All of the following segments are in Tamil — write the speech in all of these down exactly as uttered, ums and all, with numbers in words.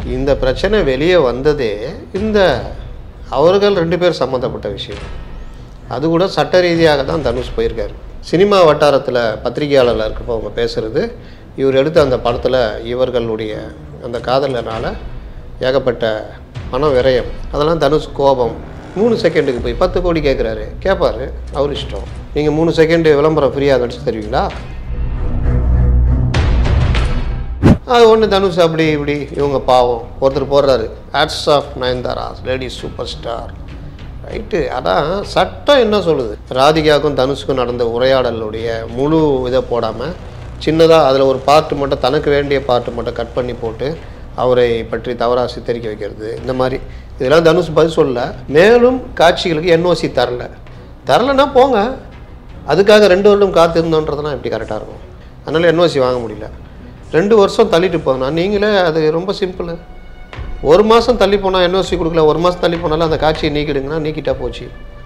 இந்த பிரச்சனை வெளியே வந்ததே இந்த அவர்கள் ரெண்டு பேர் சம்மந்தப்பட்ட விஷயம். அது கூட சட்ட ரீதியாக தான் தனுஷ் போயிருக்காரு. சினிமா வட்டாரத்தில் பத்திரிகையாளர்கள் இருக்கப்போ அவங்க பேசுகிறது, இவர் எடுத்த அந்த படத்தில் இவர்களுடைய அந்த காதலனால் ஏகப்பட்ட பணம் விரயம், அதெல்லாம் தனுஷ் கோபம். மூணு செகண்டுக்கு போய் பத்து கோடி கேட்குறாரு, கேட்பார், அவர் இஷ்டம். நீங்கள் மூணு செகண்டு விளம்பரம் ஃப்ரீயாக நடிச்சு தருவீங்களா? அது ஒன்று தனுஷ் அப்படி இப்படி இவங்க பாவம் ஒருத்தர் போடுறாரு, ads of Nayanthara ladies super star, right. அதான் சட்டம் என்ன சொல்லுது. ராதிகாவுக்கும் தனுஷுக்கும் நடந்த உரையாடலுடைய முழு இதை போடாமல் சின்னதாக அதில் ஒரு பார்ட்டு மட்டும், தனக்கு வேண்டிய பார்ட்டு மட்டும் கட் பண்ணி போட்டு அவரை பற்றி தவறாக சித்தரிக்க வைக்கிறது, இந்த மாதிரி இதெல்லாம் தனுஷ் பதில் சொல்ல. மேலும் காட்சிகளுக்கு என்ஓசி தரல, தரலைன்னா போங்க, அதுக்காக ரெண்டு வருடம் காத்திருந்தோன்றதுனா எப்படி கரெக்டாக இருக்கும்? அதனால் என்ஓசி வாங்க முடியல. ரெண்டு வருஷம் தள்ளிட்டு போனா நீங்களே, அது ரொம்ப சிம்பிள். ஒரு மாதம் தள்ளி போனால் என்ஓசி கொடுக்கல, ஒரு மாதம் தள்ளி போனாலும் அந்த காட்சியை நீக்கிடுங்கன்னா நீக்கிட்டா போச்சு.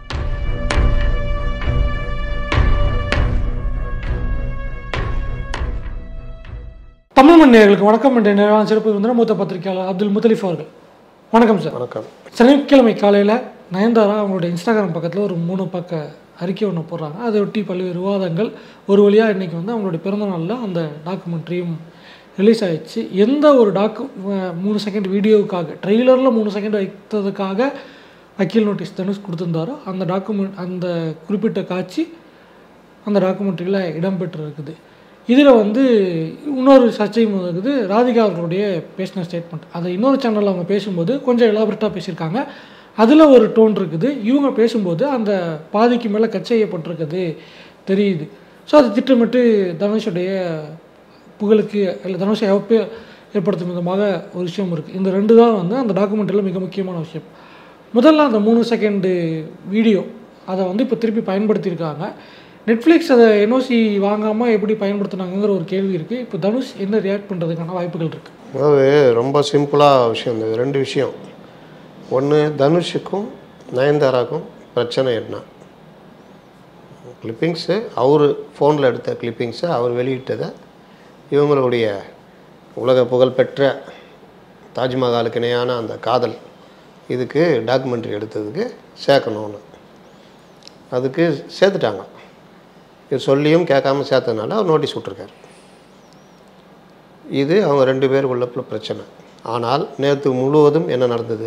தமிழ் மண் நேயர்களுக்கு வணக்கம். என்ற நிறைவான சிறப்பு வந்து மூத்த பத்திரிகையாளர் அப்துல் முத்தலிஃப் அவர்கள். வணக்கம் சார். வணக்கம். சனிக்கிழமை காலையில் நயன்தாரா அவங்களுடைய இன்ஸ்டாகிராம் பக்கத்தில் ஒரு மூணு பக்க அறிக்கை ஒன்று போடுறாங்க. அதை ஒட்டி பல்வேறு விவாதங்கள். ஒரு வழியாக இன்றைக்கி வந்து அவங்களுடைய பிறந்தநாளில் அந்த டாக்குமெண்ட்ரியும் ரிலீஸ் ஆகிடுச்சு. எந்த ஒரு டாக்கு மூணு செகண்ட் வீடியோவுக்காக, ட்ரெய்லரில் மூணு செகண்ட் வைத்ததுக்காக வக்கீல் நோட்டீஸ் தனுஷ் கொடுத்துருந்தாரோ அந்த டாக்குமெண்ட், அந்த குறிப்பிட்ட காட்சி அந்த டாக்குமெண்ட்ரியில் இடம்பெற்று இருக்குது. இதில் வந்து இன்னொரு சர்ச்சையும் இருக்குது. ராதிகா அவர்களுடைய பேசின ஸ்டேட்மெண்ட், அதை இன்னொரு சேனலில் அவங்க பேசும்போது கொஞ்சம் எலாபரேட்டாக பேசியிருக்காங்க. அதில் ஒரு டோன் இருக்குது. இவங்க பேசும்போது அந்த பாதிக்கு மேலே கட் செய்யப்பட்டிருக்குது தெரியுது. ஸோ அது திட்டமிட்டு தனுஷுடைய புகழுக்கு இல்லை தனுஷை இழப்பு ஏற்படுத்தும் விதமாக ஒரு விஷயம் இருக்குது. இந்த ரெண்டு தான் வந்து அந்த டாக்குமெண்ட்ரியில் மிக முக்கியமான விஷயம். முதல்ல அந்த மூணு செகண்டு வீடியோ அதை வந்து இப்போ திருப்பி பயன்படுத்தியிருக்காங்க. நெட்ஃப்ளிக்ஸ் அதை என்ஓசி வாங்காமல் எப்படி பயன்படுத்தினாங்கிற ஒரு கேள்வி இருக்குது. இப்போ தனுஷ் என்ன ரியாக்ட் பண்ணுறதுக்கான வாய்ப்புகள் இருக்குது? அதாவது ரொம்ப சிம்பிளாக விஷயம், இந்த ரெண்டு விஷயம். ஒன்று, தனுஷுக்கும் நயன்தாராக்கும் பிரச்சனை என்ன? கிளிப்பிங்ஸு, அவர் ஃபோனில் எடுத்த கிளிப்பிங்ஸை அவர் வெளியிட்டதை இவங்களுடைய உலக புகழ்பெற்ற தாஜ்மஹாலுக்கு இணையான அந்த காதல் இதுக்கு டாக்குமெண்ட்ரி எடுத்ததுக்கு சேர்க்கணும்னு அதுக்கு சேர்த்துட்டாங்க. இது சொல்லியும் கேட்காம சேர்த்ததுனால அவர் நோட்டீஸ் விட்ருக்கார். இது அவங்க ரெண்டு பேருக்குள்ள பிரச்சனை. ஆனால் நேற்று முழுவதும் என்ன நடந்தது?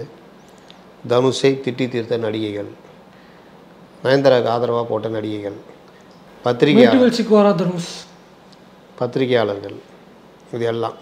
தனுஷை திட்டி தீர்த்த நடிகைகள், நயன்தாராவுக்கு ஆதரவாக போட்ட நடிகைகள், பத்திரிகையாளர் பத்திரிகையாளர்கள் இது எல்லாம்.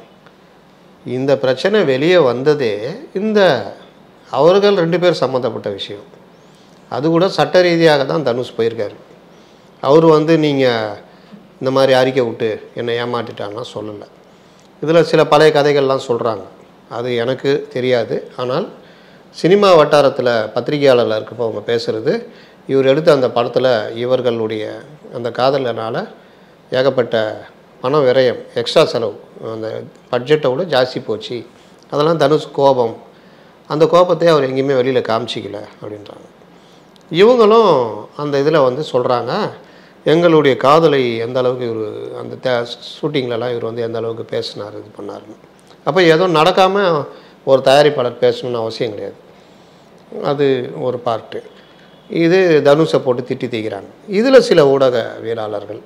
இந்த பிரச்சனை வெளியே வந்ததே இந்த அவர்கள் ரெண்டு பேர் சம்மந்தப்பட்ட விஷயம். அது கூட சட்ட ரீதியாக தான் தனுஷ் போயிருக்காரு. அவர் வந்து நீங்கள் இந்த மாதிரி அறிக்கை விட்டு என்னை ஏமாற்றிட்டாங்கன்னா சொல்லலை. இதில் சில பழைய கதைகள்லாம் சொல்கிறாங்க, அது எனக்கு தெரியாது. ஆனால் சினிமா வட்டாரத்தில் பத்திரிகையாளர்கள் இருக்கப்போ அவங்க பேசுகிறது, இவர் எடுத்த அந்த படத்தில் இவர்களுடைய அந்த காதலனால் ஏகப்பட்ட பணம் விரயம், எக்ஸ்ட்ரா செலவு, அந்த பட்ஜெட்டை விட ஜாஸ்தி போச்சு, அதெல்லாம் தனுஷ் கோபம், அந்த கோபத்தை அவர் எங்கேயுமே வெளியில் காமிச்சிக்கல அப்படின்றாங்க. இவங்களும் அந்த இதில் வந்து சொல்கிறாங்க, எங்களுடைய காதலை எந்த அளவுக்கு இவர் அந்த தே ஷூட்டிங்லலாம் இவர் வந்து எந்த அளவுக்கு பேசினார், இது பண்ணாருன்னு. அப்போ எதுவும் நடக்காமல் ஒரு தயாரிப்பாளர் பேசணுன்னு அவசியம் கிடையாது. அது ஒரு பார்ட்டு. இது தனுஷை போட்டு திட்டி தீக்கிறாங்க. இதில் சில ஊடகவியலாளர்கள்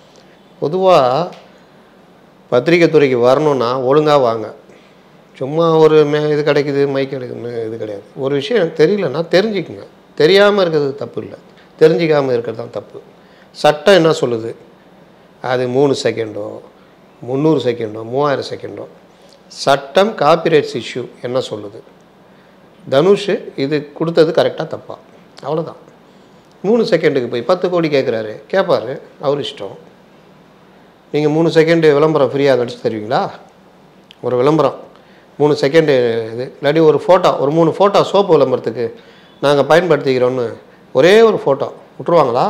பொதுவாக பத்திரிகை துறைக்கு வரணுன்னா ஒழுங்காக வாங்க, சும்மா ஒரு மே இது கிடைக்குது மைக் கிடைக்குதுன்னு இது கிடையாது. ஒரு விஷயம் எனக்கு தெரியலன்னா தெரிஞ்சுக்குங்க. தெரியாமல் இருக்கிறது தப்பு இல்லை, தெரிஞ்சிக்காமல் இருக்கிறது தான் தப்பு. சட்டம் என்ன சொல்லுது? அது மூணு செகண்டோ முந்நூறு செகண்டோ மூவாயிரம் செகண்டோ சட்டம் காப்பிரைட்ஸ் இஷ்யூ என்ன சொல்லுது? தனுஷ் இது கொடுத்தது கரெக்டாக தப்பா? அவ்வளோதான். மூணு செகண்டுக்கு போய் பத்து கோடி கேட்குறாரு, கேட்பார், அவர் இஷ்டம். நீங்கள் மூணு செகண்டு விளம்பரம் ஃப்ரீயாக நடிச்சு தருவீங்களா? ஒரு விளம்பரம் மூணு செகண்டு இது இல்லாட்டி ஒரு ஃபோட்டோ, ஒரு மூணு ஃபோட்டோ சோப்பு விளம்பரத்துக்கு நாங்கள் பயன்படுத்திக்கிறோன்னு ஒரே ஒரு ஃபோட்டோ விட்டுருவாங்களா?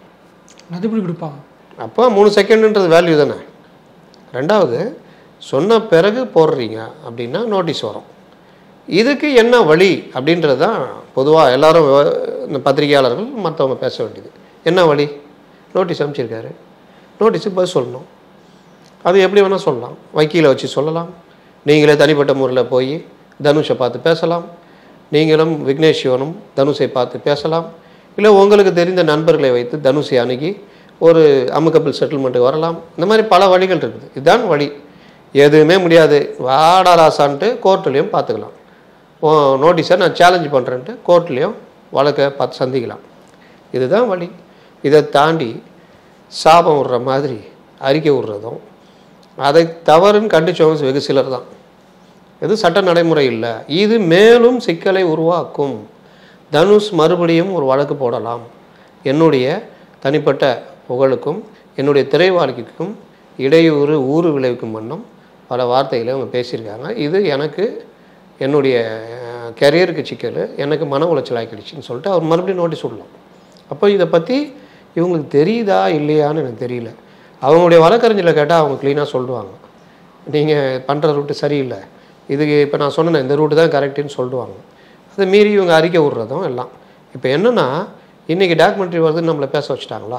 அது எப்படி கொடுப்பாங்க? அப்போ மூணு செகண்டுன்றது வேல்யூ தானே. ரெண்டாவது, சொன்ன பிறகு போடுறீங்க அப்படின்னா நோட்டீஸ் வரும். இதுக்கு என்ன வழி அப்படின்றது தான் பொதுவாக எல்லோரும் இந்த பத்திரிகையாளர்கள் மற்றவங்க பேச வேண்டியது. என்ன வழி? நோட்டீஸ் அனுப்பிச்சிருக்காரு, நோட்டீஸுக்கு பதில் சொல்லணும். அது எப்படி வேணால் சொல்லலாம், வக்கீலை வச்சு சொல்லலாம், நீங்களே தனிப்பட்ட முறையில் போய் தனுஷை பார்த்து பேசலாம், நீங்களும் விக்னேஷ் சிவனும் தனுஷை பார்த்து பேசலாம், இல்லை உங்களுக்கு தெரிந்த நண்பர்களை வைத்து தனுஷை அணுகி ஒரு அமுக்கபிள் செட்டில்மெண்ட்டுக்கு வரலாம். இந்த மாதிரி பல வழிகள் இருக்குது. இதுதான் வழி. எதுவுமே முடியாது வாடாராசான்ட்டு கோர்ட்லேயும் பார்த்துக்கலாம். நோட்டீஸை நான் சேலஞ்சு பண்ணுறேன்ட்டு கோர்ட்லேயும் வழக்கை பார்த்து சந்திக்கலாம். இதுதான் வழி. இதை தாண்டி சாபம் விடுற மாதிரி அறிக்கை விடுறதும் அதை தவறுன்னு கண்டிச்சவங்க வெகு சிலர் தான். இது சட்ட நடைமுறை இல்லை. இது மேலும் சிக்கலை உருவாக்கும். தனுஷ் மறுபடியும் ஒரு வழக்கு போடலாம். என்னுடைய தனிப்பட்ட புகழுக்கும் என்னுடைய திரை வாழ்க்கைக்கும் இடையூறு ஊறு விளைவிக்கும் வண்ணம் பல வார்த்தைகளை அவங்க பேசியிருக்காங்க. இது எனக்கு என்னுடைய கெரியருக்கு சிக்கல், எனக்கு மன உளைச்சல் ஆக்கிடுச்சின்னு சொல்லிட்டு அவர் மறுபடியும் நோட்டீஸ் விடலாம். அப்போ இதை பற்றி இவங்களுக்கு தெரியுதா இல்லையான்னு எனக்கு தெரியல. அவங்களுடைய வழக்கறிஞர்களை கேட்டால் அவங்க க்ளீனாக சொல்லுவாங்க, நீங்கள் பண்ணுற ரூட்டு சரியில்லை, இதுக்கு இப்போ நான் சொன்னேன் இந்த ரூட்டு தான் கரெக்டுன்னு சொல்லுவாங்க. அதை மீறி இவங்க அறிக்கை விட்றதும் எல்லாம். இப்போ என்னென்னா இன்றைக்கி டாக்குமெண்ட்ரி வருதுன்னு நம்மளை பேச வச்சுட்டாங்களா?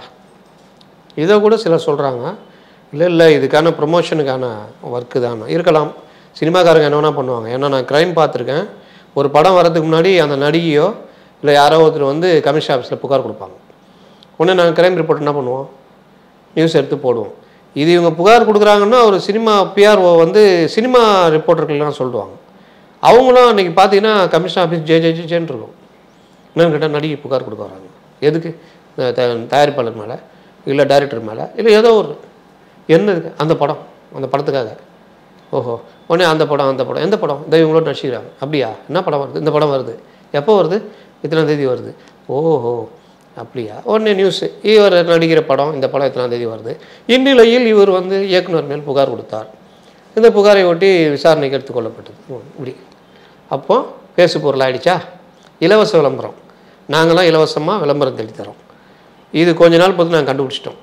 இதை கூட சிலர் சொல்கிறாங்க, இல்லை இல்லை இதுக்கான ப்ரொமோஷனுக்கான ஒர்க்கு தான் இருக்கலாம். சினிமாக்காரங்க என்ன வேணால் பண்ணுவாங்க. ஏன்னா நான் க்ரைம் பார்த்துருக்கேன். ஒரு படம் வரதுக்கு முன்னாடி அந்த நடிகையோ இல்லை யாரோ ஒருத்தர் வந்து கமிஷன் ஆஃபீஸில் புகார் கொடுப்பாங்க. உடனே நாங்கள் க்ரைம் ரிப்போர்ட் என்ன பண்ணுவோம், நியூஸ் எடுத்து போடுவோம். இது இவங்க புகார் கொடுக்குறாங்கன்னா ஒரு சினிமா பிஆர்ஓ வந்து சினிமா ரிப்போர்ட்டர்கள்லாம் சொல்லுவாங்க. அவங்களும் அன்றைக்கி பார்த்தீங்கன்னா கமிஷன் ஆஃபீஸ் ஜே ஜே ஜேன்னு இருக்கும். என்னன்னு கேட்டால் நடிகை புகார் கொடுக்க வராங்க. எதுக்கு? தயாரிப்பாளர் மேலே இல்லை டைரக்டர் மேலே இல்லை ஏதோ ஒரு என்னதுக்கு அந்த படம் அந்த படத்துக்காக. ஓஹோ உடனே அந்த படம் அந்த படம் எந்த படம் இந்த இவங்களோட நடிச்சுக்கிறாங்க. அப்படியா? என்ன படம் வருது? இந்த படம் வருது. எப்போ வருது? இத்தனாம் தேதி வருது. ஓஹோ அப்படியா? உடனே நியூஸு இவர் நடிக்கிற படம் இந்த படம் எத்தனாம் தேதி வருது. இந்நிலையில் இவர் வந்து இயக்குனர் மேல் புகார் கொடுத்தார். இந்த புகாரை ஒட்டி விசாரணைக்கு எடுத்துக்கொள்ளப்பட்டது. இப்படி அப்போ பேசு பொருள் ஆகிடுச்சா? இலவச விளம்பரம். நாங்களாம் இலவசமாக விளம்பரம் தேடி தரோம். இது கொஞ்ச நாள் பொறுத்து நாங்கள் கண்டுபிடிச்சிட்டோம்.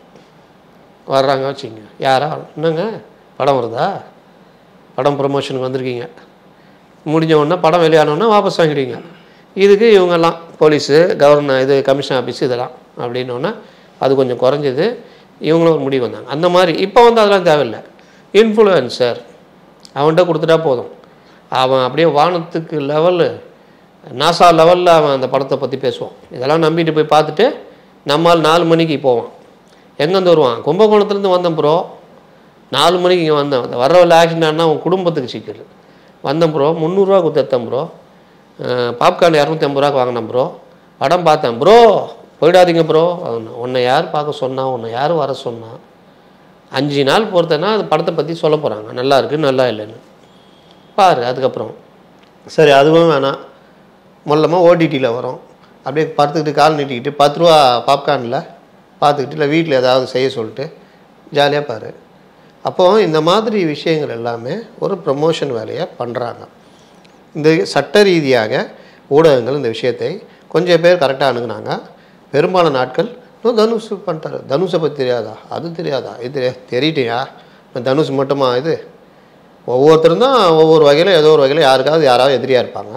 வர்றாங்க வச்சுங்க, யாரா என்னங்க படம் வருதா, படம் ப்ரொமோஷனுக்கு வந்திருக்கீங்க, முடிஞ்ச உடனே படம் வெளியானோன்னா வாபஸ் வாங்கிடுவீங்க. இதுக்கு இவங்கெல்லாம் போலீஸு கவர்னர் இது கமிஷன் ஆஃபீஸ் இதெல்லாம் அப்படின்னோன்னா அது கொஞ்சம் குறைஞ்சது. இவங்களும் ஒரு முடிவு வந்தாங்க. அந்த மாதிரி இப்போ வந்து அதெல்லாம் தேவையில்லை. இன்ஃப்ளூயன்சர் அவன்கிட்ட கொடுத்துட்டா போதும், அவன் அப்படியே வானத்துக்கு லெவலு நாசா லெவலில் அவன் அந்த படத்தை பற்றி பேசுவான். இதெல்லாம் நம்பிட்டு போய் பார்த்துட்டு நம்மால் நாலு மணிக்கு போவான். எங்கேருந்து வருவான்? கும்பகோணத்துலேருந்து வந்தேன் ப்ரோ, நாலு மணிக்கு இங்கே வந்தேன். வர்ற வழியில் ஆக்சிடென்ட் ஆனால் அவன் குடும்பத்துக்கு சிக்கல். வந்தேன் ப்ரோ, முந்நூறுரூவா கொடுத்தேன் ப்ரோ, பாப்கார்ன் இரநூத்தி ஐம்பது ரூபாய்க்கு வாங்கினேன் ப்ரோ, படம் பார்த்தேன் ப்ரோ, போயிடாதீங்க ப்ரோ. உன்னை யார் பார்க்க சொன்னா, உன்னை யார் வர சொன்னா? அஞ்சு நாள் பொறுத்தேன்னா அது படத்தை பற்றி சொல்ல போகிறாங்க, நல்லா இருக்குது நல்லா இல்லைன்னு பாரு. அதுக்கப்புறம் சரி அதுவும் வேணாம், மொல்லமாக ஓடிடியில் வரும். அப்படியே படுத்துக்கிட்டு கால் நீட்டிக்கிட்டு பத்து ரூபா பாப்கார்னில் பார்த்துக்கிட்டு இல்லை வீட்டில் ஏதாவது செய்ய சொல்லிட்டு ஜாலியாக பாரு. அப்போது இந்த மாதிரி விஷயங்கள் எல்லாமே ஒரு ப்ரமோஷன் வேலையை பண்ணுறாங்க. இந்த சட்ட ரீதியாக ஊடகங்கள் இந்த விஷயத்தை கொஞ்சம் பேர் கரெக்டாக அணுகுனாங்க. பெரும்பாலான நாட்கள் தனுஷ் பண்ணிட்டாரு, தனுஷை பற்றி தெரியாதா, அது தெரியாதா, இது தெரியாது, தெரியிட்டியா தனுஷ் மட்டுமா? இது ஒவ்வொருத்தரும் தான் ஒவ்வொரு வகையில் ஏதோ ஒரு வகையில் யாருக்காவது யாராவது எதிரியாக இருப்பாங்க.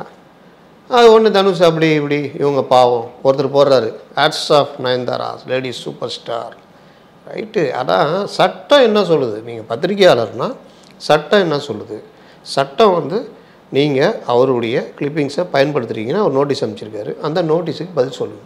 அது ஒன்று தனுஷ் அப்படி இப்படி இவங்க பாவம். ஒருத்தர் போடுறாரு ads of Nayanthara ladies super star, right. அதான் சட்டம் என்ன சொல்லுது? நீங்கள் பத்திரிகையாளர்னால் சட்டம் என்ன சொல்லுது? சட்டம் வந்து நீங்கள் அவருடைய கிளிப்பிங்ஸை பயன்படுத்துகிறீங்கன்னா ஒரு நோட்டீஸ் அனுப்பிச்சிருக்காரு, அந்த நோட்டீஸுக்கு பதில் சொல்லுங்க.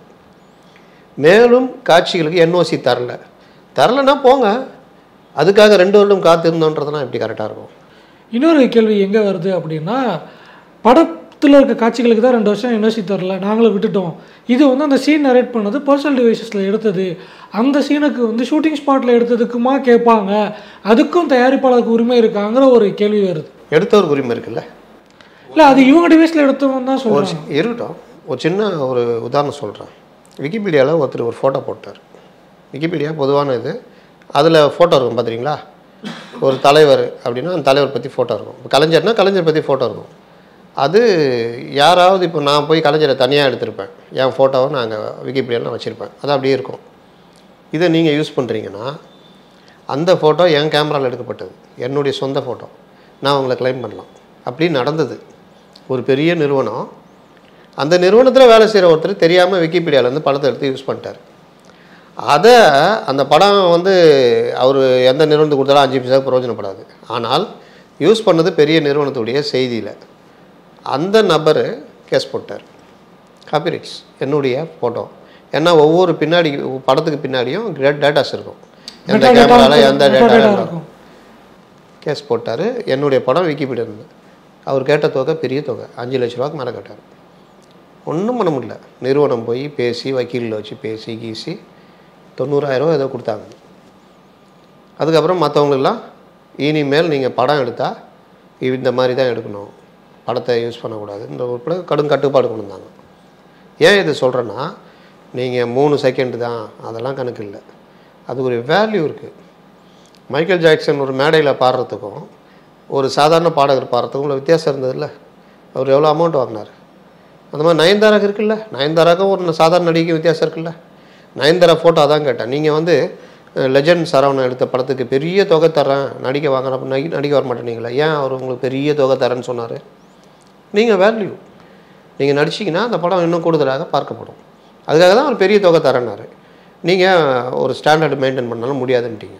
மேலும் காட்சிகளுக்கு என்ஓசி தரல தரலைன்னா போங்க. அதுக்காக ரெண்டு வருடம் காத்திருந்தோன்றதுனா எப்படி கரெக்டாக இருக்கும்? இன்னொரு கேள்வி எங்கே வருது அப்படின்னா, படத்தில் இருக்க காட்சிகளுக்கு தான் ரெண்டு வருஷம் என்ஓசி தரல, நாங்களும் விட்டுட்டோம். இது வந்து அந்த சீன் நரேட் பண்ணது பர்சனல் டிவைசஸில் எடுத்தது, அந்த சீனுக்கு வந்து ஷூட்டிங் ஸ்பாட்டில் எடுத்ததுக்குமா கேட்பாங்க, அதுக்கும் தயாரிப்பாளருக்கு உரிமை இருக்காங்கிற ஒரு கேள்வி வருது. எடுத்தவருக்கு உரிமை இருக்குல்ல? இல்லை அது இவங்க டிவைஸில் எடுத்தவங்க தான் சொல்கிறேன். இருக்கட்டும். ஒரு சின்ன ஒரு உதாரணம் சொல்கிறேன். விக்கிபீடியாவில் ஒருத்தர் ஒரு ஃபோட்டோ போட்டார். விக்கிபீடியா பொதுவான இது, அதில் ஃபோட்டோ இருக்கும் பார்த்துறீங்களா? ஒரு தலைவர் அப்படின்னா அந்த தலைவர் பற்றி ஃபோட்டோ இருக்கும். இப்போ கலைஞர்னால் கலைஞர் பற்றி ஃபோட்டோ இருக்கும். அது யாராவது இப்போ நான் போய் கலைஞரை தனியாக எடுத்திருப்பேன், என் ஃபோட்டோவை நான் அங்கே விக்கிபீடியாவில் வச்சுருப்பேன், அது அப்படியே இருக்கும். இதை நீங்கள் யூஸ் பண்ணுறீங்கன்னா அந்த ஃபோட்டோ என் கேமராவில் எடுக்கப்பட்டது, என்னுடைய சொந்த ஃபோட்டோ, நான் உங்களை கிளைம் பண்ணலாம். அப்படி நடந்தது. ஒரு பெரிய நிறுவனம், அந்த நிறுவனத்தில் வேலை செய்கிற ஒருத்தர் தெரியாமல் விக்கிபீடியாவிலேருந்து படத்தை எடுத்து யூஸ் பண்ணிட்டார். அதை அந்த படம் வந்து அவர் எந்த நிறுவனத்துக்கு கொடுத்தாலும் அஞ்சு பைசாவுக்கு பிரயோஜனப்படாது. ஆனால் யூஸ் பண்ணது பெரிய நிறுவனத்துடைய செய்தியில். அந்த நபர் கேஸ் போட்டார், காப்பிரைட்ஸ் என்னுடைய ஃபோட்டோ. ஏன்னா ஒவ்வொரு பின்னாடி படத்துக்கு பின்னாடியும் டேட்டாஸ் இருக்கும், எந்த கேமராவில் எந்த டேட்டா இருக்கும். கேஸ் போட்டார். என்னுடைய படம் விக்கிபீடியா இருந்தது. அவர் கேட்ட தொகை பெரிய தொகை, அஞ்சு லட்ச ரூபாய்க்கு மேலே கேட்டார். ஒன்றும் பண்ண முடியல. நிறுவனம் போய் பேசி வக்கீலில் வச்சு பேசி கீசி தொண்ணூறாயிரம் ஏதோ கொடுத்தாங்க. அதுக்கப்புறம் மற்றவங்களெல்லாம் இனிமேல் நீங்கள் படம் எடுத்தால் இந்த மாதிரி தான் எடுக்கணும், படத்தை யூஸ் பண்ணக்கூடாதுன்ற ஒரு கடும் கட்டுப்பாடு கொண்டு வந்தாங்க. ஏன் இது சொல்கிறேன்னா, நீங்கள் மூணு செகண்டு தான் அதெல்லாம் கணக்கு இல்லை, அது ஒரு வேல்யூ இருக்குது. மைக்கேல் ஜாக்சன் ஒரு மேடையில் பாடுறதுக்கும் ஒரு சாதாரண பாடகர் பாடுறதுக்கும் உள்ள வித்தியாசம் இருந்ததில்ல. அவர் எவ்வளோ அமௌண்ட் வாங்கினார். அந்த மாதிரி நயன்தாராக்கு இருக்குல்ல, நயன்தாராக்கும் ஒரு சாதாரண நடிகை வித்தியாசம் இருக்குல்ல. நயன்தாரா ஃபோட்டோ தான் கேட்டேன். நீங்கள் வந்து லெஜண்ட் சரவணன் எடுத்த படத்துக்கு பெரிய தொகை தரேன் நடிக்க வாங்குறப்ப நடி நடிக்க வர மாட்டேனீங்களா? ஏன் அவர் உங்களுக்கு பெரிய தொகை தரேன்னு சொன்னார்? நீங்கள் வேல்யூ, நீங்கள் நடிச்சிங்கன்னா அந்த படம் இன்னும் கூடுதலாக பார்க்கப்படும். அதுக்காக தான் அவர் பெரிய தொகை தரேன்னாரு. நீங்கள் ஒரு ஸ்டாண்டர்டு மெயின்டைன் பண்ணாலும் முடியாதுன்ட்டீங்க.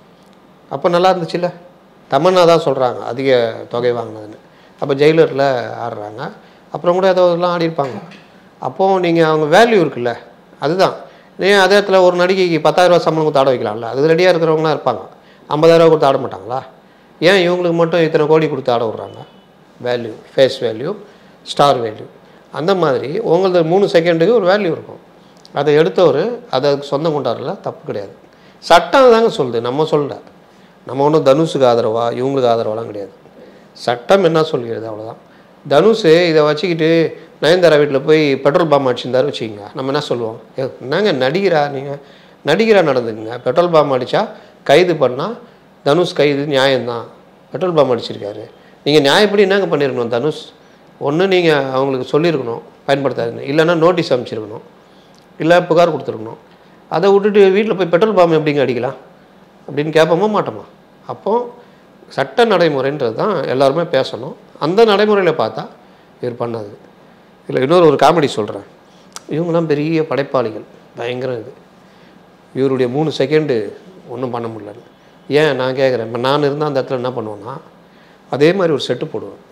அப்போ நல்லா இருந்துச்சுல்ல. தமன்னா தான் சொல்கிறாங்க அதிக தொகை வாங்கினதுன்னு. அப்போ ஜெயிலரில் ஆடுறாங்க, அப்புறம் கூட ஏதோ இதெல்லாம் ஆடிருப்பாங்க. அப்போது நீங்கள் அவங்க வேல்யூ இருக்குல்ல, அதுதான். நீங்கள் அதே இடத்துல ஒரு நடிகைக்கு பத்தாயிரரூவா சம்பளம் கொடுத்து ஆட வைக்கலாம்ல, அது ரெடியாக இருக்கிறவங்களாம் இருப்பாங்க. ஐம்பதாயிரரூவா கொடுத்து ஆட மாட்டாங்களா? ஏன் இவங்களுக்கு மட்டும் இத்தனை கோடி கொடுத்து ஆட விட்றாங்க? Value, face value, star value. அந்த மாதிரி உங்களது மூணு செகண்டுக்கு ஒரு வேல்யூ இருக்கும். அதை எடுத்தவர் அதை சொந்தம் கொண்டாடல, தப்பு கிடையாது. சட்டம் தாங்க சொல்லுது, நம்ம சொல்ல. நம்ம ஒன்றும் தனுஷுக்கு ஆதரவா இவங்களுக்கு ஆதரவாலாம் கிடையாது. சட்டம் என்ன சொல்கிறது அவ்வளோதான். தனுஷ் இதை வச்சுக்கிட்டு நயன்தாரா வீட்டில் போய் பெட்ரோல் பாம்பு அடிச்சிருந்தாரு வச்சுக்கிங்க, நம்ம என்ன சொல்லுவோம்? என்னங்க நடிகரா நீங்கள், நடிகராக நடந்துக்குங்க. பெட்ரோல் பாம்பு அடித்தா கைது பண்ணால் தனுஷ் கைது நியாயம்தான். பெட்ரோல் பாம்பு அடிச்சிருக்காரு, நீங்கள் நியாயப்படி என்னங்க பண்ணியிருக்கணும்? தனுஷ் ஒன்று நீங்கள் அவங்களுக்கு சொல்லியிருக்கணும் பயன்படுத்தாதுன்னு, இல்லைன்னா நோட்டீஸ் அனுப்பிச்சிருக்கணும், இல்லை புகார் கொடுத்துருக்கணும். அதை விட்டுட்டு வீட்டில் போய் பெட்ரோல் பாம்பு எப்படிங்க அடிக்கலாம் அப்படின்னு கேட்போமா மாட்டோமா? அப்போது சட்ட நடைமுறைன்றது தான் எல்லாருமே பேசணும். அந்த நடைமுறையில் பார்த்தா இவர் பண்ணாது. இல்லை இன்னொரு ஒரு காமெடி சொல்கிறேன். இவங்கெல்லாம் பெரிய படைப்பாளிகள், பயங்கரம். இது இவருடைய மூணு செகண்டு ஒன்றும் பண்ண முடியல. ஏன் நான் கேட்குறேன், இப்போ நான் இருந்தால் அந்த இடத்துல என்ன பண்ணுவேன்னா, அதே மாதிரி ஒரு செட்டு போடுவேன்.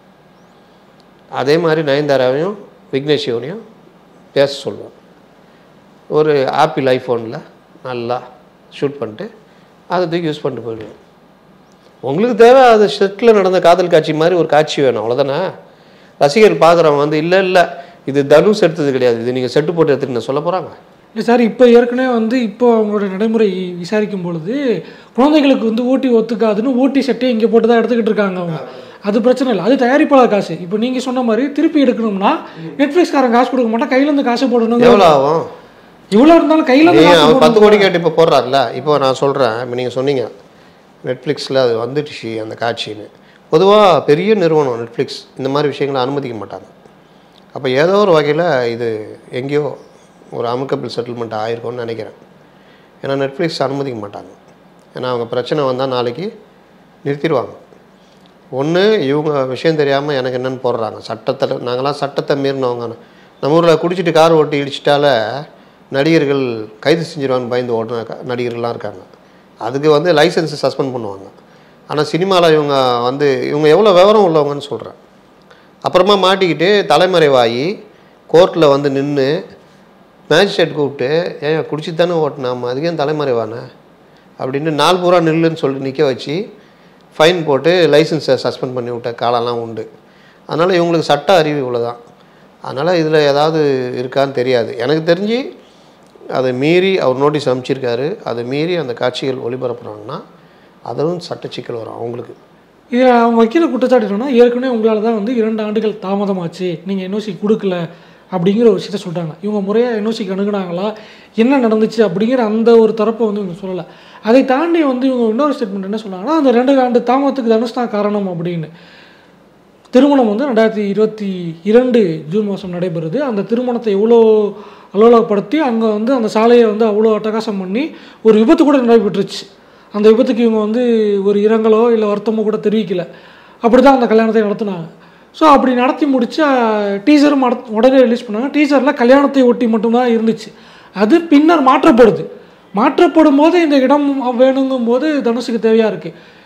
அதே மாதிரி நயன்தாராவையும் விக்னேஷ் சிவனையும் பேச சொல்லுவேன். ஒரு ஆப்பிள் ஐஃபோனில் நல்லா ஷூட் பண்ணிட்டு அதை தூக்கி யூஸ் பண்ணிட்டு போயிடுவேன். உங்களுக்கு தேவை அது செட்டில் நடந்த காதல் காட்சி மாதிரி ஒரு காட்சி வேணும், அவ்வளோதானே? ரசிகர்கள் பார்க்குறவங்க வந்து இல்லை இல்லை இது தனுஷ் எடுத்தது கிடையாது, இது நீங்கள் செட்டு போட்டு எடுத்துட்டு சொல்ல போகிறாங்க. இல்லை சார், இப்போ ஏற்கனவே வந்து இப்போ அவங்களோட நடைமுறை விசாரிக்கும் பொழுது குழந்தைகளுக்கு வந்து ஓட்டி ஒத்துக்காதுன்னு ஓட்டி செட்டே இங்கே போட்டு தான் எடுத்துக்கிட்டு இருக்காங்க அவங்க. அது பிரச்சனை இல்லை, அது தயாரிப்பாளர் காசு. இப்போ நீங்கள் சொன்ன மாதிரி திருப்பி எடுக்கணும்னா நெட்ஃப்ளிக்ஸ்காரன் காசு கொடுக்க மாட்டா, கையிலேருந்து காசு போடணும். எவ்வளோ ஆகும்? இவ்வளோ இருந்தாலும் கையில் அவர் பத்து கோடி கேட்டு இப்போ போடுறாருல. இப்போ நான் சொல்கிறேன், இப்போ நீங்கள் சொன்னீங்க நெட்ஃப்ளிக்ஸில் அது வந்துடுச்சு அந்த காட்சின்னு. பொதுவாக பெரிய நிறுவனம் நெட்ஃப்ளிக்ஸ் இந்த மாதிரி விஷயங்களை அனுமதிக்க மாட்டாங்க. அப்போ ஏதோ ஒரு வகையில் இது எங்கேயோ ஒரு அமிக்கபிள் செட்டில்மெண்ட் ஆகிருக்கும்னு நினைக்கிறேன். ஏன்னா நெட்ஃப்ளிக்ஸ் அனுமதிக்க மாட்டாங்க. ஏன்னா அவங்க பிரச்சனை வந்தால் நாளைக்கு நிறுத்திடுவாங்க. ஒன்று இவங்க விஷயம் தெரியாமல் எனக்கு என்னென்னு போடுறாங்க. சட்டத்தை நாங்களாம் சட்டத்தை மீறினவங்க. நம்ம ஊரில் குடிச்சிட்டு கார் ஓட்டி இடிச்சிட்டால நடிகர்கள் கைது செஞ்சிருவான்னு பயந்து ஓட்டுன நடிகர்கள்லாம் இருக்காங்க. அதுக்கு வந்து லைசன்ஸை சஸ்பெண்ட் பண்ணுவாங்க. ஆனால் சினிமாவில் இவங்க வந்து இவங்க எவ்வளோ விவரம் உள்ளவங்கன்னு சொல்கிறேன். அப்புறமா மாட்டிக்கிட்டு தலைமறைவாகி கோர்ட்டில் வந்து நின்று மேஜிஸ்ட்ரேட் கூப்பிட்டு ஏன் குடிச்சிட்டு தானே ஓட்டினாமா அதுக்கு ஏன் தலைமறைவானே அப்படின்னு நாலு பூரா நில்லுன்னு சொல்லி நிற்க வச்சு ஃபைன் போட்டு லைசன்ஸை சஸ்பெண்ட் பண்ணி விட்ட காலம்லாம் உண்டு. அதனால் இவங்களுக்கு சட்ட அறிவு இவ்வளோதான். அதனால் இதில் ஏதாவது இருக்கான்னு தெரியாது. எனக்கு தெரிஞ்சு அதை மீறி அவர் நோட்டீஸ் அனுப்பிச்சிருக்காரு. அதை மீறி அந்த காட்சிகள் ஒளிபரப்புறாங்கன்னா அதுவும் சட்ட சிக்கல் வரும் அவங்களுக்கு. இது அவங்க வைக்கிற குற்றச்சாட்டுனா ஏற்கனவே உங்களால் தான் வந்து இரண்டு ஆண்டுகள் தாமதமாச்சு, நீங்கள் என்ஓசி கொடுக்கல அப்படிங்கிற ஒரு விஷயத்த சொல்லிட்டாங்க. இவங்க முறையாக என்ஓசிக்கு அணுகுனாங்களா, என்ன நடந்துச்சு அப்படிங்கிற அந்த ஒரு தரப்பை வந்து இவங்க சொல்லலை. அதை தாண்டி வந்து இவங்க இன்னொரு ஸ்டேட்மெண்ட் என்ன சொன்னாங்கன்னா, அந்த ரெண்டு ஆண்டு தாமதத்துக்கு தனுஷ் தான் காரணம் அப்படின்னு. திருமணம் வந்து ரெண்டாயிரத்தி இருபத்தி இரண்டு ஜூன் மாதம் நடைபெறுது. அந்த திருமணத்தை எவ்வளோ அலுவலகப்படுத்தி அங்கே வந்து அந்த சாலையை வந்து அவ்வளோ அட்டகாசம் பண்ணி ஒரு விபத்து கூட நடைபெற்றுச்சு. அந்த விபத்துக்கு இவங்க வந்து ஒரு இரங்கலோ இல்லை வருத்தமோ கூட தெரிவிக்கலை. அப்படி தான் அந்த கல்யாணத்தை நடத்தினாங்க. ஸோ அப்படி நடத்தி முடித்து டீசரும் உடனே ரிலீஸ் பண்ணாங்க. டீசரில் கல்யாணத்தை ஒட்டி மட்டும்தான் இருந்துச்சு. அது பின்னர் மாற்றப்படுது. மாற்றப்படும் போது இந்த இடம் வேணுங்கும் போது தனுஷுக்கு தேவையாக இருக்குது.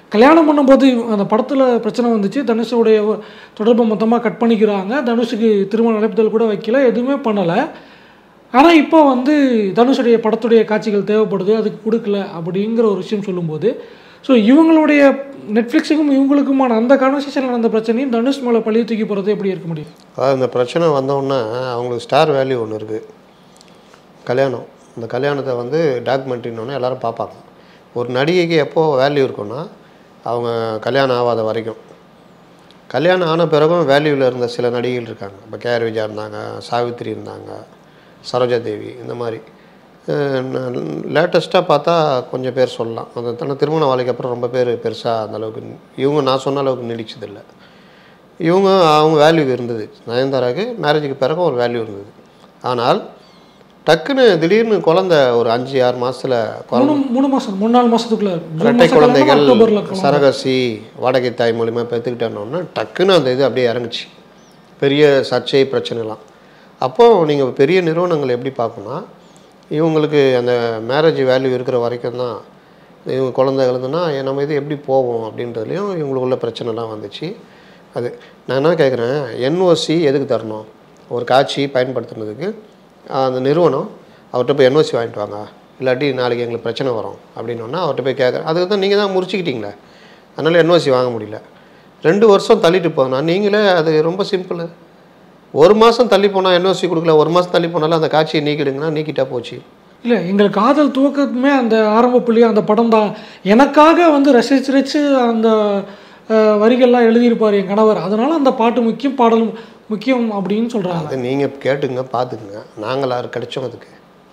கல்யாணம் பண்ணும்போது அந்த படத்தில் பிரச்சனை வந்துச்சு, தனுஷுடைய தொடர்பை மொத்தமாக கட் பண்ணிக்கிறாங்க, தனுஷுக்கு திருமண அழைப்புதல் கூட வைக்கல, எதுவுமே பண்ணலை. ஆனால் இப்போ வந்து தனுஷுடைய படத்துடைய காட்சிகள் தேவைப்படுது, அதுக்கு கொடுக்கல அப்படிங்கிற ஒரு விஷயம் சொல்லும்போது, ஸோ இவங்களுடைய நெட்ஃப்ளிக்ஸுக்கும் இவங்களுக்குமான அந்த கான்வர்சேஷனில் நடந்த பிரச்சனையும் தனுஷ் மேலே பழிய தூக்கி போகிறது எப்படி இருக்க முடியும்? அதாவது இந்த பிரச்சனை வந்தோன்னா அவங்களுக்கு ஸ்டார் வேல்யூ ஒன்று இருக்குது, கல்யாணம். இந்த கல்யாணத்தை வந்து டாக்குமெண்ட்ரின்னு எல்லாரும் பார்ப்பாங்க. ஒரு நடிகைக்கு எப்போ வேல்யூ இருக்குன்னா அவங்க கல்யாணம் ஆகாத வரைக்கும். கல்யாணம் ஆன பிறகும் வேல்யூவில் இருந்த சில நடிகைகள் இருக்காங்க. இப்போ கேஆர் விஜயா இருந்தாங்க, சாவித்திரி இருந்தாங்க, சரோஜா தேவி, இந்த மாதிரி லேட்டஸ்ட்டாக பார்த்தா கொஞ்சம் பேர் சொல்லலாம். அந்த தன்னை திருமண வாழ்க்கைக்கு அப்புறம் ரொம்ப பேர் பெருசாக அந்தளவுக்கு இவங்க நான் சொன்ன அளவுக்கு நீடிச்சதில்லை. இவங்க அவங்க வேல்யூ இருந்தது. நயன்தாராவுக்கு மேரேஜுக்கு பிறகும் ஒரு வேல்யூ இருந்தது. ஆனால் டக்குன்னு திடீர்னு குழந்தை ஒரு அஞ்சு ஆறு மாதத்தில் மூணு மூணு மாதம் மூணு நாலு மாதத்துக்குள்ளே இரட்டை குழந்தைகள் சரகசி வாடகை தாய் மூலிமா பெற்றுக்கிட்டோன்னா டக்குன்னு அந்த இது அப்படியே இறங்குச்சு. பெரிய சர்ச்சை பிரச்சனைலாம். அப்போது நீங்கள் பெரிய நிறுவனங்கள் எப்படி பார்க்கணும்னா இவங்களுக்கு அந்த மேரேஜ் வேல்யூ இருக்கிற வரைக்கும் தான் இவங்க குழந்தை எழுதுனா நம்ம இது எப்படி போவோம் அப்படின்றதுலையும் இவங்களுக்குள்ள பிரச்சனைலாம் வந்துச்சு. அது நான் என்ன கேட்குறேன், என்ஓசி எதுக்கு தரணும்? ஒரு காட்சி பயன்படுத்துனதுக்கு அந்த நிறுவனம் அவர்கிட்ட போய் என்ஓசி வாங்கிட்டு வாங்க, இல்லாட்டி நாளைக்கு எங்களுக்கு பிரச்சனை வரும் அப்படின்னோன்னா அவர்கிட்ட போய் கேட்குறேன். அதுக்கு தான் நீங்கள் தான் முறிச்சிக்கிட்டீங்களே, அதனால் என்ஓசி வாங்க முடியல. ரெண்டு வருஷம் தள்ளிட்டு போனா நீங்களே, அது ரொம்ப சிம்பிள். ஒரு மாதம் தள்ளி போனால் என்ஓசி கொடுக்கல, ஒரு மாதம் தள்ளி போனாலும் அந்த காட்சியை நீக்கிடுங்கன்னா நீக்கிட்டா போச்சு. இல்லை, எங்கள் காதல் துவக்கமே அந்த ஆரம்ப புள்ளி அந்த படம் தான். எனக்காக வந்து ரசிச்சு ரசிச்சு அந்த வரிகள்லாம் எழுதியிருப்பார் என் கணவர், அதனால் அந்த பாட்டு முக்கியம், பாடல் முக்கியம் அப்படின்னு சொல்கிறாங்க. அது நீங்கள் கேட்டுங்க, பார்த்துக்குங்க. நாங்கள் யார் கிடைச்சோம் அதுக்கு?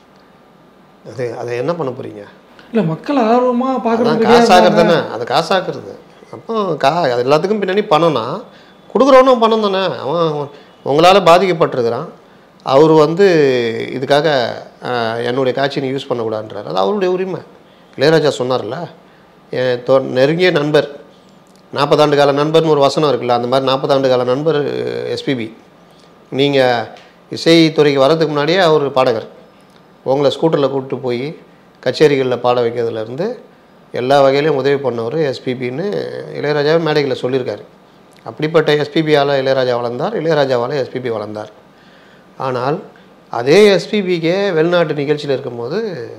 அது அதை என்ன பண்ண போகிறீங்க? இல்லை, மக்கள் ஆர்வமாக பார்க்குறது காசாகிறது தானே, அது காசாக்குறது. அப்போ கா அது எல்லாத்துக்கும் பின்னாடி பணம்னா கொடுக்குறவனும் பணம் தானே. அவன் உங்களால் பாதிக்கப்பட்டிருக்கிறான், அவர் வந்து இதுக்காக என்னுடைய காட்சியை யூஸ் பண்ணக்கூடாதுன்றார். அது அவருடைய உரிமை. இளையராஜா சொன்னார்ல, என் தொ நெருங்கிய நண்பர், நாற்பதாண்டு கால நண்பர்னு ஒரு வசனம் இருக்குல்ல, அந்த மாதிரி நாற்பதாண்டு கால நண்பர் எஸ்பிபி. நீங்கள் இசைத்துறைக்கு வரதுக்கு முன்னாடியே அவர் பாடகர். உங்களை ஸ்கூட்டரில் கூப்பிட்டு போய் கச்சேரிகளில் பாட வைக்கிறதுலேருந்து எல்லா வகையிலையும் உதவி பண்ணவர் எஸ்பிபின்னு இளையராஜாவே மேடைகளில் சொல்லியிருக்காரு. அப்படிப்பட்ட எஸ்பிபியால் இளையராஜா வளர்ந்தார், இளையராஜாவால் எஸ்பிபி வளர்ந்தார். ஆனால் அதே எஸ்பிபிக்கே வெளிநாட்டு நிகழ்ச்சியில் இருக்கும்போது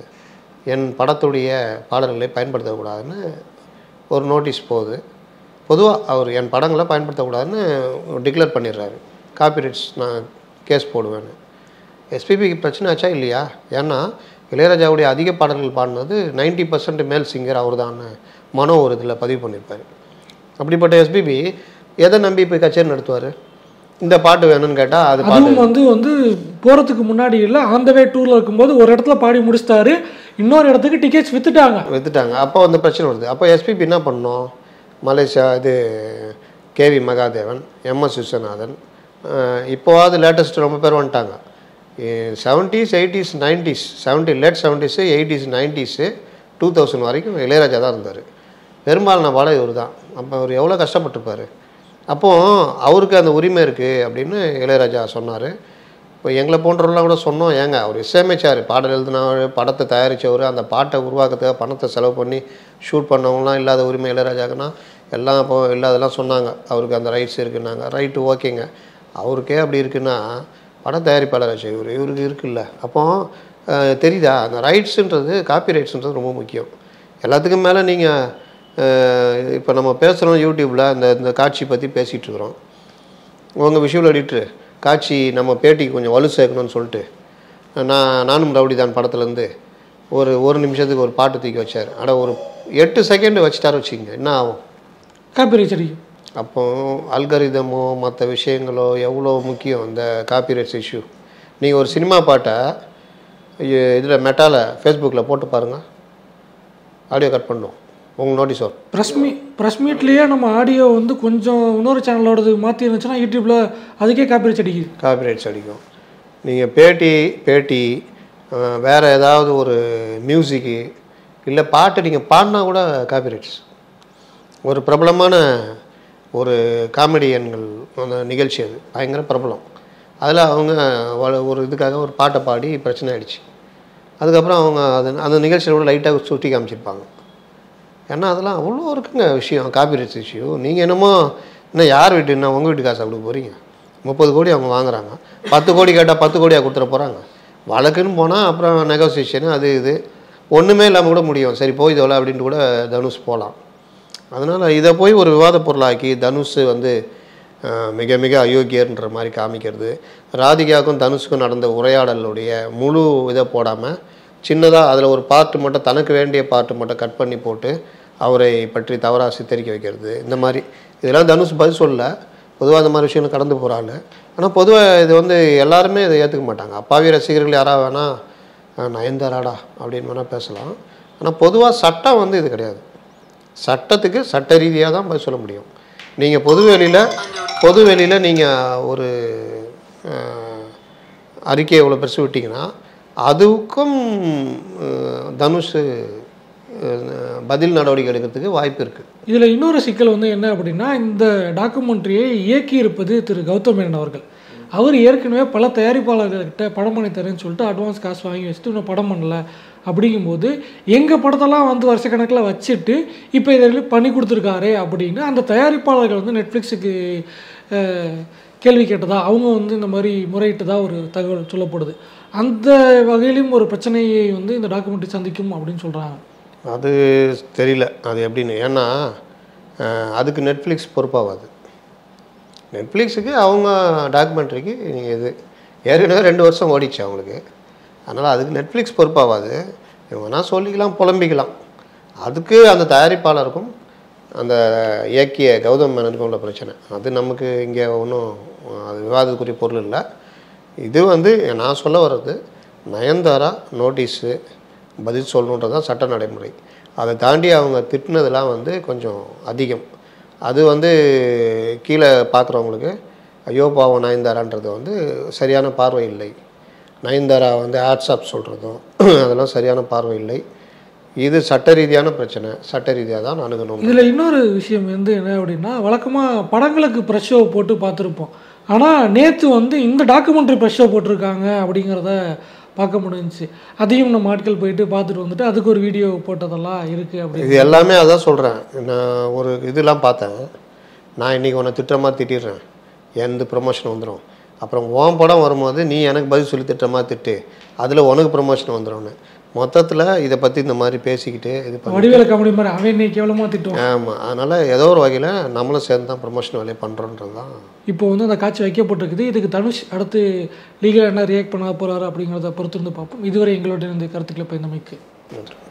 என் படத்துடைய பாடல்களை பயன்படுத்தக்கூடாதுன்னு ஒரு நோட்டீஸ் போகுது. பொதுவாக அவர் என் படங்களை பயன்படுத்தக்கூடாதுன்னு டிக்ளேர் பண்ணிடுறாரு. காப்பிரைட்ஸ் நான் கேஸ் போடுவேன்னு. எஸ்பிபிக்கு பிரச்சனை ஆச்சா இல்லையா? ஏன்னா இளையராஜாவுடைய அதிக பாடல்கள் பாடினது நைன்ட்டி பர்சன்ட் மேல் சிங்கர் அவர் தான் மனோ ஒரு இதில் பதிவு பண்ணியிருப்பார். அப்படிப்பட்ட எஸ்பிபி எதை நம்பி போய் கச்சேரி நடத்துவார்? இந்த பாட்டு வேணும்னு கேட்டால் அது அதுவும் வந்து வந்து போகிறதுக்கு முன்னாடி இல்லை, ஆன் த வே டூரில் இருக்கும்போது ஒரு இடத்துல பாடி முடிச்சிட்டாரு, இன்னொரு இடத்துக்கு டிக்கெட்ஸ் விற்றுட்டாங்க விற்றுட்டாங்க அப்போ வந்து பிரச்சனை வருது. அப்போ எஸ்பிபி என்ன பண்ணோம்? மலேசியா இது கேவி மகாதேவன், எம்எஸ் விஸ்வநாதன், இப்போவாது லேட்டஸ்ட் ரொம்ப பேர் வந்துட்டாங்க. Seventies eighties nineties seventy late seventies eighties nineties two thousand வரைக்கும் இளையராஜா தான் இருந்தார். பெரும்பாலான பாடம் இவர் தான். அப்போ அவர் எவ்வளோ கஷ்டப்பட்டுருப்பார். அப்போது அவருக்கு அந்த உரிமை இருக்குது அப்படின்னு இளையராஜா சொன்னார். இப்போ எங்களை போன்றவர்களாம் கூட சொன்னோம், ஏங்க அவர் இசையமைச்சார், பாடல் எழுதினவர், படத்தை தயாரித்தவர், அந்த பாட்டை உருவாக்கத்துக்காக பணத்தை செலவு பண்ணி ஷூட் பண்ணவங்களாம் இல்லாத உரிமை இளையராஜாக்குன்னா எல்லாம் இப்போ இல்லாதெல்லாம் சொன்னாங்க. அவருக்கு அந்த ரைட்ஸ் இருக்குன்னாங்க. ரைட்டு ஓகேங்க, அவருக்கே அப்படி இருக்குன்னா படம் தயாரிப்பாளராச்சு இவர், இவருக்கு இருக்குல்ல. அப்போ தெரியுதா, அந்த ரைட்ஸுன்றது, காப்பி ரைட்ஸுன்றது ரொம்ப முக்கியம். எல்லாத்துக்கும் மேலே நீங்கள் இப்போ நம்ம பேசுகிறோம் யூடியூப்பில் இந்த இந்த காட்சி பற்றி பேசிகிட்டு இருக்கிறோம். உங்கள் விஷுவல் எடிட்ரு காட்சி நம்ம பேட்டிக்கு கொஞ்சம் வலு சேர்க்கணும்னு சொல்லிட்டு நான் நானும் ரவுடி தான் படத்துலேருந்து ஒரு ஒரு நிமிஷத்துக்கு ஒரு பாட்டு தூக்கி வச்சார். அட ஒரு எட்டு செகண்டு வச்சுட்டாரு வச்சுக்கோங்க, என்ன ஆகும்? காப்பிரைட்ஸ் அடிக்கும். அப்போ அல்கரிதமோ மற்ற விஷயங்களோ எவ்வளோ முக்கியம் இந்த காப்பிரைட்ஸ் இஷ்யூ. நீங்கள் ஒரு சினிமா பாட்டை இதில் மெட்டாவில் ஃபேஸ்புக்கில் போட்டு பாருங்கள், ஆடியோ கட் பண்ணும், உங்கள் நோட்டீஸ் வரும். ப்ரெஸ் மீ ப்ரெஸ் மீட்லேயே நம்ம ஆடியோ வந்து கொஞ்சம் இன்னொரு சேனலோடது மாற்றி இருந்துச்சுன்னா யூடியூப்பில் அதுக்கே காப்பிரைட்ஸ் அடிக்குது. காப்பிரைட்ஸ் அடிக்கும். நீங்கள் பேட்டி பேட்டி வேறு ஏதாவது ஒரு மியூசிக்கு இல்லை பாட்டு நீங்கள் பாடினா கூட காப்பிரைட்ஸ். ஒரு பிரபலமான ஒரு காமெடியன்கள் அந்த நிகழ்ச்சி, அது பயங்கர பிரபலம். அதில் அவங்க ஒரு இதுக்காக ஒரு பாட்டை பாடி பிரச்சனை ஆகிடுச்சு. அதுக்கப்புறம் அவங்க அது அந்த நிகழ்ச்சியில் கூட லைட்டாக சுட்டி காமிச்சிருப்பாங்க. ஏன்னா அதெல்லாம் அவ்வளோ இருக்குங்க விஷயம், காப்பிரைட்ஸ் இஷ்யூ. நீங்கள் என்னமோ இன்னும் யார் வீட்டு என்ன உங்கள் வீட்டு காசு அப்படி போகிறீங்க? முப்பது கோடி அவங்க வாங்குறாங்க, பத்து கோடி கேட்டால் பத்து கோடியாக கொடுத்துட போகிறாங்க. வழக்குன்னு போனால் அப்புறம் நெகோசியேஷனு அது இது ஒன்றுமே இல்லாமல் கூட முடியும். சரி போய் இதோல அப்படின்ட்டு கூட தனுஷ் போகலாம். அதனால் இதை போய் ஒரு விவாத பொருளாக்கி தனுஷ் வந்து மிக மிக அயோக்கியர்ன்ற மாதிரி காமிக்கிறது, ராதிகாவுக்கும் தனுஷுக்கும் நடந்த உரையாடலுடைய முழு இதை போடாமல் சின்னதாக அதில் ஒரு பார்ட்டு மட்டும் தனக்கு வேண்டிய பார்ட்டு மட்டும் கட் பண்ணி போட்டு அவரை பற்றி தவறாக சித்தரிக்க வைக்கிறது, இந்த மாதிரி இதெல்லாம் தனுஷ் பதில் சொல்ல. பொதுவாக இந்த மாதிரி விஷயங்கள் கடந்து போகிறாங்க. ஆனால் பொதுவாக இது வந்து எல்லாருமே இதை ஏற்றுக்க மாட்டாங்க. அப்பாவி ரசிகர்கள் யாராவது வேணால் நயன்தாராடா அப்படின்னு வேணால் பேசலாம். ஆனால் பொதுவாக சட்டம் வந்து இது கிடையாது. சட்டத்துக்கு சட்ட ரீதியாக தான் பதில் சொல்ல முடியும். நீங்கள் பொதுவெளியில் பொதுவெளியில் நீங்கள் ஒரு அறிக்கையை இவ்வளோ பெருசு விட்டிங்கன்னா அதுக்கும் தனுஷ் பதில் நடவடிக்கை எடுக்கிறதுக்கு வாய்ப்பு இருக்குது. இதில் இன்னொரு சிக்கல் வந்து என்ன அப்படின்னா, இந்த டாக்குமெண்ட்ரியை இயக்கி இருப்பது திரு கௌதம் மேனன் அவர்கள். அவர் ஏற்கனவே பல தயாரிப்பாளர்கள்கிட்ட படம் பண்ணி தரேன்னு சொல்லிட்டு அட்வான்ஸ் காசு வாங்கி வச்சுட்டு இன்னும் படம் பண்ணல. அப்படிங்கும்போது எங்கள் படத்தெல்லாம் வந்து வருஷக்கணக்கில் வச்சுட்டு இப்போ இதில் பண்ணி கொடுத்துருக்காரே அப்படின்னு அந்த தயாரிப்பாளர்கள் வந்து நெட்ஃப்ளிக்ஸுக்கு கேள்வி கேட்டதா, அவங்க வந்து இந்த மாதிரி முறையிட்டதா ஒரு தகவல் சொல்லப்படுது. அந்த வகையிலும் ஒரு பிரச்சனையை வந்து இந்த டாக்குமெண்ட்ரி சந்திக்கும் அப்படின்னு சொல்கிறாங்க. அது தெரியல அது எப்படின்னு. ஏன்னா அதுக்கு நெட்ஃப்ளிக்ஸ் பொறுப்பாகாது. நெட்ஃப்ளிக்ஸுக்கு அவங்க டாக்குமெண்ட்ரிக்கு நீங்கள் இது ஏற்கனவே ரெண்டு வருஷம் ஓடிச்சு அவங்களுக்கு. அதனால் அதுக்கு நெட்ஃப்ளிக்ஸ் பொறுப்பாகாது. இவங்கன்னா சொல்லிக்கலாம், புலம்பிக்கலாம். அதுக்கு அந்த தயாரிப்பாளருக்கும் அந்த இயக்கிய கௌதம் மேனனுக்கும் உள்ள பிரச்சனை. அது நமக்கு இங்கே ஒன்றும் அது விவாதத்துக்குரிய பொருள் இல்லை. இது வந்து நான் சொல்ல வர்றது நயன்தாரா நோட்டீஸு பதில் சொல்லணுன்றது தான் சட்ட நடைமுறை. அதை தாண்டி அவங்க திட்டினதெல்லாம் வந்து கொஞ்சம் அதிகம். அது வந்து கீழே பார்க்குறவங்களுக்கு ஐயோ பாவம் நயன்தாரான்றது வந்து சரியான பார்வை இல்லை. நயன்தாரா வந்து ஆட்ஸ்ஆப் சொல்கிறதும் அதெல்லாம் சரியான பார்வை இல்லை. இது சட்ட ரீதியான பிரச்சனை, சட்ட ரீதியாக தான் அணுகணும். இதில் இன்னொரு விஷயம் வந்து என்ன அப்படின்னா, வழக்கமாக படங்களுக்கு ப்ரெஷ் ஷோ போட்டு பார்த்துருப்போம். ஆனால் நேற்று வந்து இந்த டாக்குமெண்ட்ரி ப்ரெஷ் ஷோ போட்டிருக்காங்க அப்படிங்கிறத பார்க்க முடிஞ்சிச்சு. அதையும் நம்ம ஆட்கள் போயிட்டு பார்த்துட்டு வந்துட்டு அதுக்கு ஒரு வீடியோ போட்டதெல்லாம் இருக்குது. அப்படி இது எல்லாமே அதான் சொல்கிறேன். நான் ஒரு இதெல்லாம் பார்த்தேன். நான் இன்றைக்கி உன்னை திட்டமாக திட்டிடுறேன், எந்த ப்ரொமோஷன் வந்துடும். அப்புறம் உன் படம் வரும்போது நீ எனக்கு பதில் சொல்லி திட்டமாக திட்டு, அதில் உனக்கு ப்ரொமோஷன் வந்துடும்னு மொத்தத்தில் இதை பற்றி இந்த மாதிரி பேசிக்கிட்டு இது பண்ணி வடிவேல காமெடி மாதிரி அவன் இன்னைக்கு கேவலமாக திட்டுவான். ஆமாம். அதனால் ஏதோ ஒரு வகையில் நம்மளும் சேர்ந்து தான் ப்ரொமோஷன் வேலையை பண்ணுறோன்றது தான். இப்போ வந்து அந்த காட்சி வைக்கப்பட்டிருக்குது. இதுக்கு தனுஷ் அடுத்து லீகலாக என்ன ரியாக்ட் பண்ண போகிறாரு அப்படிங்கிறத பொறுத்திருந்து பார்ப்போம். இதுவரை எங்களுடைய இந்த கருத்துக்களை பயந்தமைக்கு நன்றி.